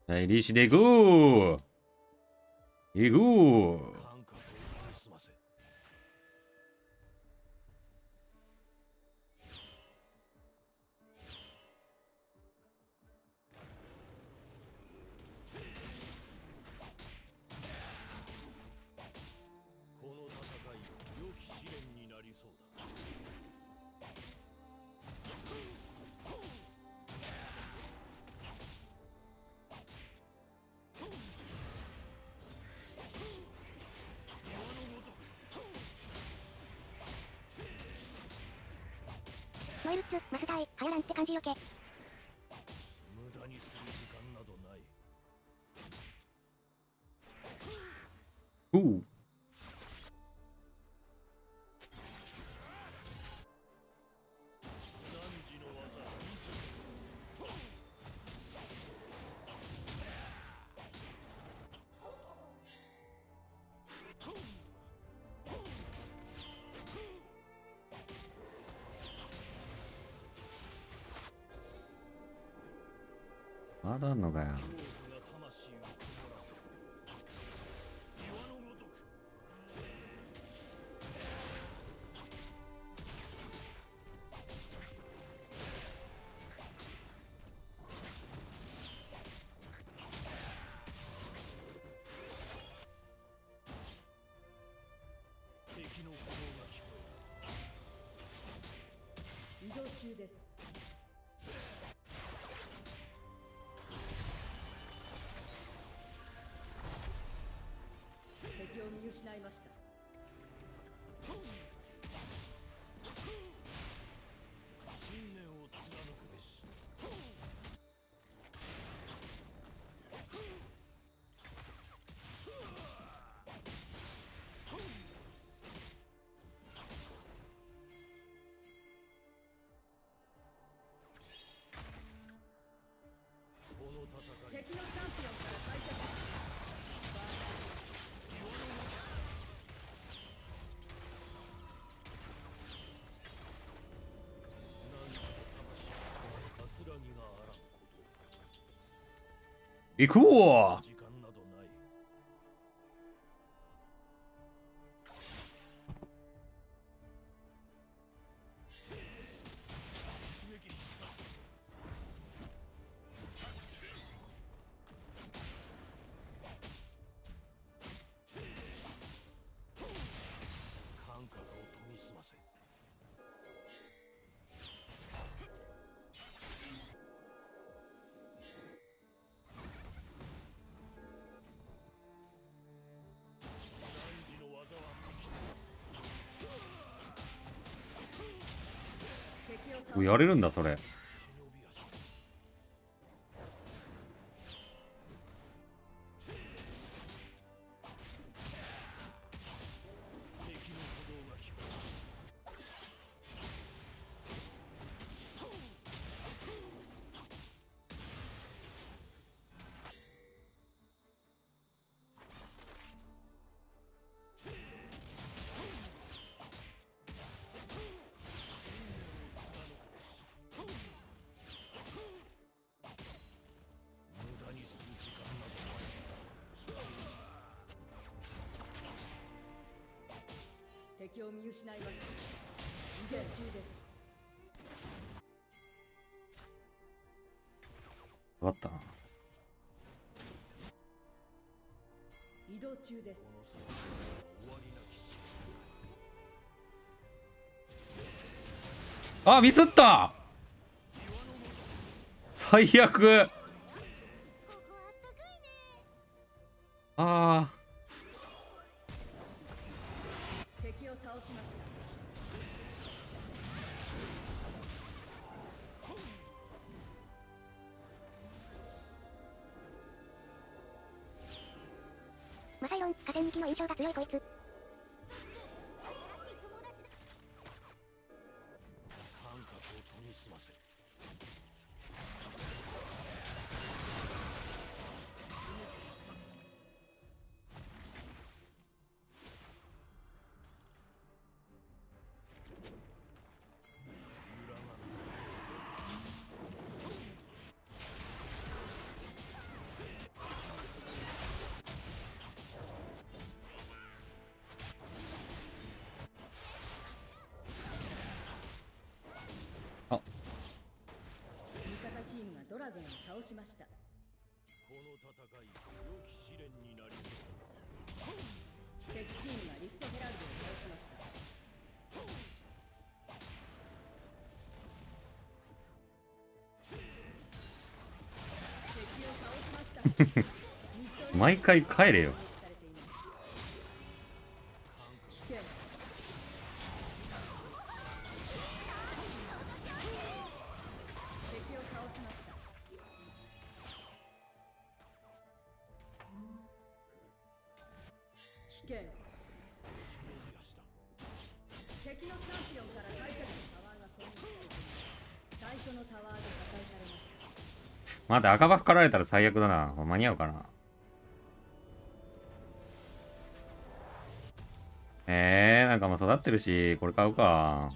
はい、リーシで行こう。行こう。 ノエルッツ、マスターへ、はやらんって感じよけ。 無駄にする時間などない。 おう。 汝の技見せて。 まだあんのかよ。 恐怖が魂を曇らせる。岩のごとく。敵の鼓動が聞こえる。 移動中です。敵を見失いました。 信念を貫くべし。この戦い。 敵のチャンピオンから解決。 何か魂をかすらぎがあらんこと。 行こう。 時間などない。一撃必殺。感覚を研ぎ澄ませ。汝の技は無き。 敵を倒おやれるんだ、それ。 忍び足。敵の鼓動が聞こえる。無駄にする時間などない。 敵を見失いました。移動中です。 わかったな。 移動中です。 この戦いは終わりなきし。 あ、ミスった。最悪。あ敵を倒しました。 マサイロン、河川幹の印象が強いこいつ。 感覚を研ぎ澄ませ。 敵チームがリフトヘラルドを倒しました。敵を倒しました。 毎回帰れよ。 危険。敵のチャンピオンから退却。タワーが攻撃されています。最初のタワーが破壊されました。 待って、赤バフかられたら最悪だな。間に合うかな。なんかもう育ってるし、これ買うか。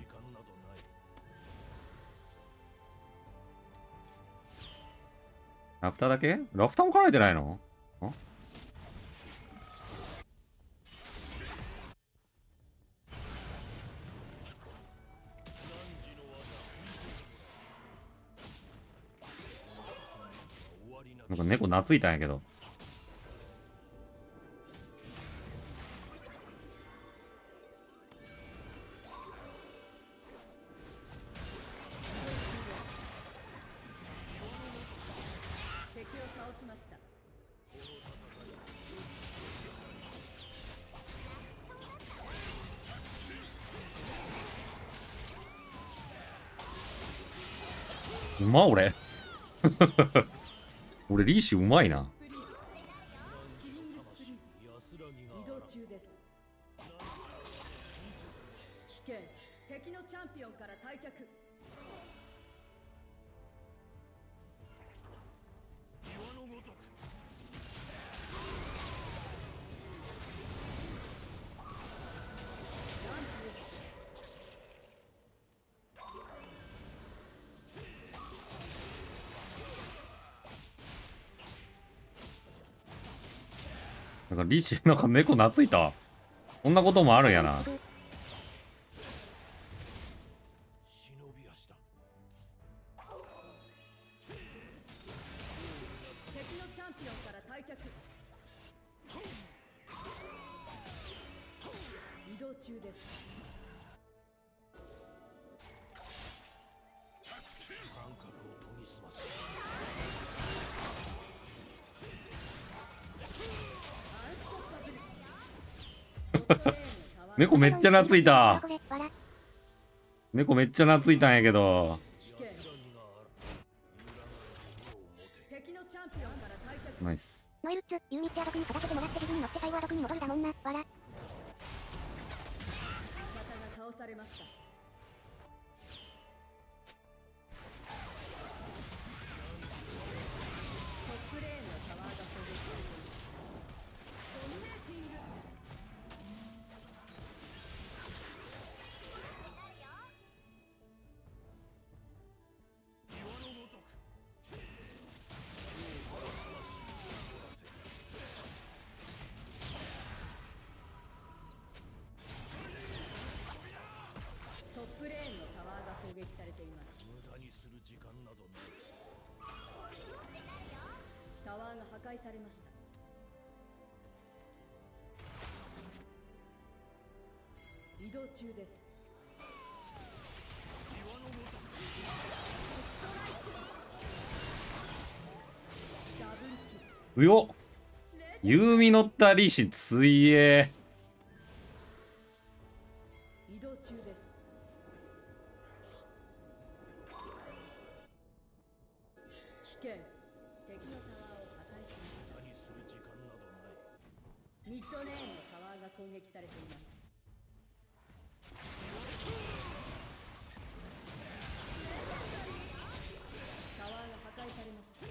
ラプターだけ？ラプターも買われてないの？なんか猫懐いたんやけど。 敵を倒しました。 うま俺。俺リーシュうまいな。 移動中です。危険。敵のチャンピオンから退却。 岩のごとくなんかリーシュなんか猫懐いた。こんなこともあるんやな。 忍び足だ。 敵のチャンピオンから退却。移動中です。 感覚を研ぎ澄ませ。 猫めっちゃ懐いた。 これ笑。 猫めっちゃ懐いたんやけど。 敵のチャンピオンから退却。 ナイス。 ノエルッツ、ユーミッチアドクに育ててもらって自分に乗って最後は毒に戻るだもんな。笑。 味方が倒されました。トップレーンのタワーが攻撃されています。ドミネーティング。トップレーンのタワーが攻撃されています。 無駄にする時間などない。 タワーが破壊されました。移動中です。 岩のごとくダブルキうよっ。 ル。 ユーミ乗ったリーシュついえ。 移動中です。危険。敵のタワーを破壊しま無駄にする時間などない。 す。ミッドレーンのタワーが攻撃されています。タワーが破壊されました。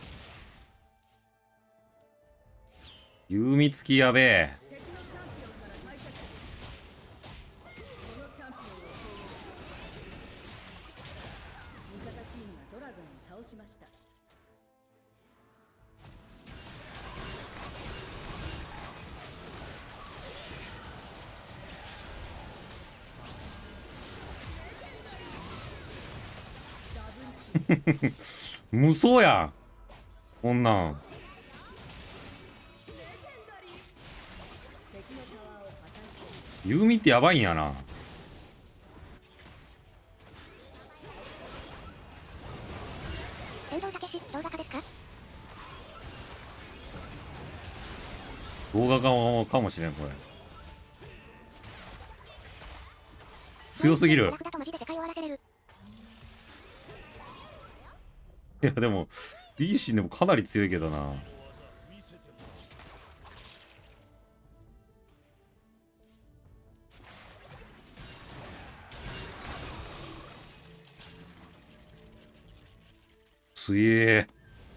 ユーミ付きやべえ。 敵のチャンピオンから退却。このチャンピオンを攻撃。味方チームがドラゴンを倒しました。ダブルキル。 無双やん。こんなん。 ユーミってやばいんやな。 天道たけし、動画化ですか？ 動画かもしれん、これ。強すぎる。 ラフだとマジで世界終わらせれる。 いや、でも、リーシンでもかなり強いけどな。 見せてもすげえ。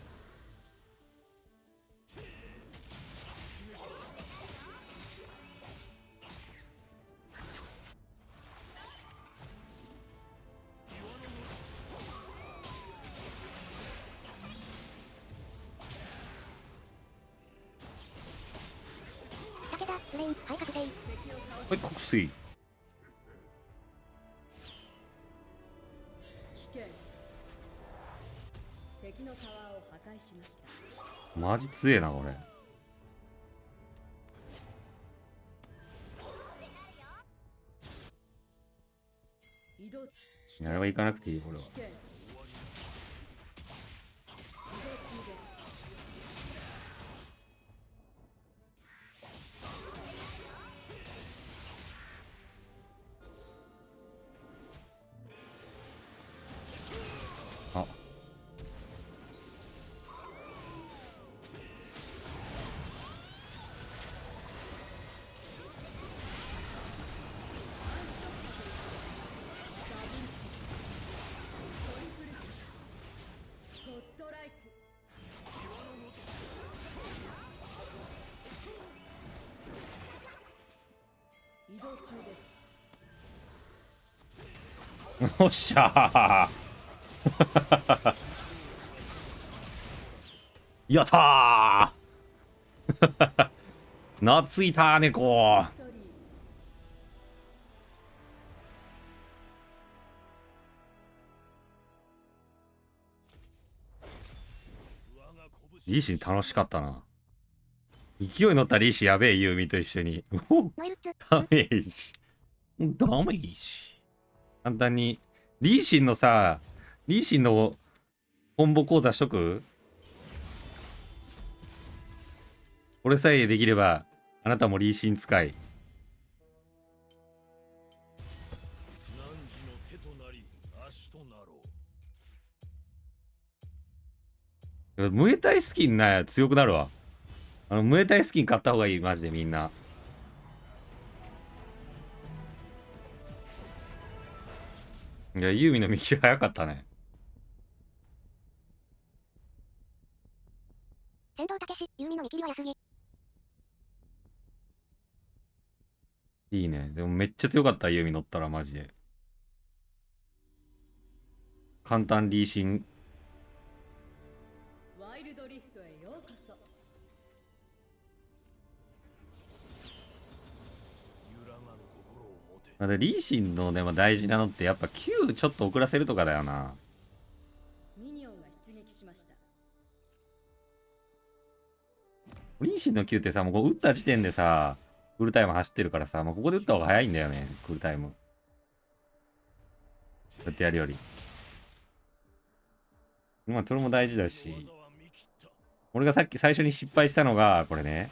武田、スレイン、ハイカステイ。 はい、国水。 危険。敵のタワーを破壊しました。 マジ強えな、これ。 移動。 あれは行かなくていい、これは。 危険。移動中です。 あ、 ゴッドライク。移動中です。 おっしゃーやったー懐いたー猫。 一人。 我が拳リーシン楽しかったな。勢い乗ったリーシンやべえ、ユーミと一緒に。おノエルツ、 ダメージ。ダメージ。簡単に。リーシンのさ、リーシンのコンボ講座しとく？これさえできれば、あなたもリーシン使い。 汝の手となり足となろう。 ムエタイスキンな、強くなるわ。ムエタイスキン買った方がいい、マジでみんな。いや、ユーミの見切り早かったね。 天道たけし、ユーミの見切りは安ぎ。 いいね。でもめっちゃ強かった、ユーミ乗ったら、マジで。簡単リーシン。 ワイルドリフトへようこそ。 揺らがぬ心を持て。 なんでリーシンのでも大事なのってやっぱ Q ちょっと遅らせるとかだよな。 ミニオンが出撃しました。 リーシンの Q ってさ、もうこう打った時点でさ、クールタイム走ってるからさ、もうここで打った方が早いんだよね、クールタイム。そうやってやるより。まあ、それも大事だし。 技は見切った。 俺がさっき最初に失敗したのが、これね。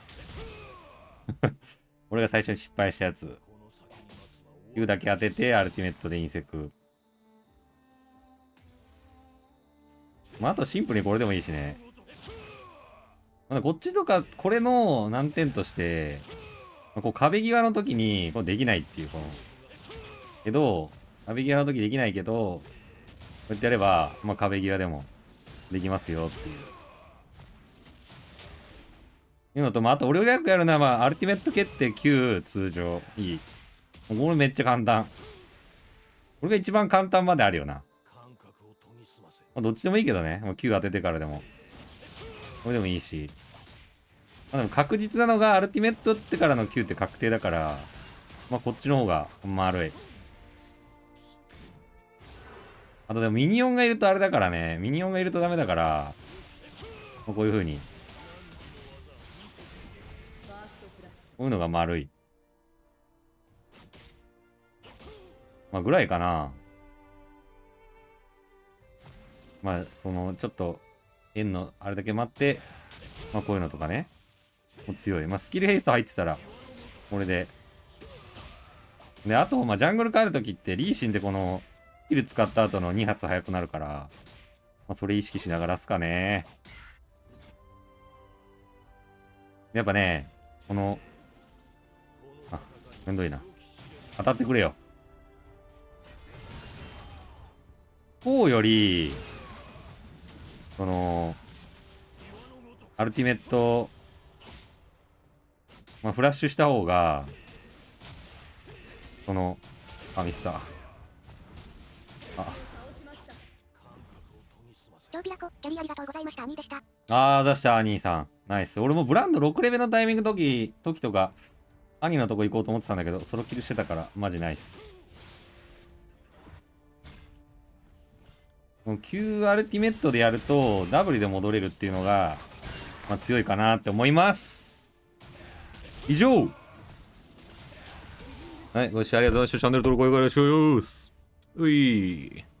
俺が最初に失敗したやつ。 この先に待つは Q だけ当てて、アルティメットでインセク。まあ、あとシンプルにこれでもいいしね。まだこっちとか、これの難点として、こう壁際の時にこうできないっていう、この。けど、壁際の時できないけど、こうやってやれば、まあ壁際でもできますよっていう。いうのと、まあ、あと俺がよくやるのは、まあ、アルティメット決定9通常。いい。これめっちゃ簡単。これが一番簡単まであるよな。 感覚を研ぎ澄ませ。 まあ、どっちでもいいけどね。もう9当ててからでも。これでもいいし。まあ、でも確実なのが、アルティメットってからの9って確定だから、まあ、こっちの方が丸い。あとでもミニオンがいるとあれだからね。ミニオンがいるとダメだから、こういう風に。 ファーストクラス。 こういうのが丸い。 まあ、ぐらいかな。まあ、この、ちょっと、円の、あれだけ待って、まあ、こういうのとかね。もう強い。まあ、スキルヘイスト入ってたら、これで。で、あと、まあ、ジャングル帰るときって、リーシンでこの、スキル使った後の2発速くなるから、まあ、それ意識しながらっすかね。やっぱね、この、あ、めんどいな。当たってくれよ。こうより、その、アルティメット、まあ、フラッシュした方が、その、あ、ミスった。あ、 倒しました。 超ピラコ、キャリーありがとうございました。兄でした。 出した、兄さん。ナイス。俺もブランド6レベルのタイミング時とか、兄のとこ行こうと思ってたんだけど、ソロキルしてたから、マジナイス。この旧アルティメットでやると、ダブルで戻れるっていうのが、まあ、強いかなって思います。以上はい、ご視聴ありがとうございました。チャンネル登録お願いします。うい。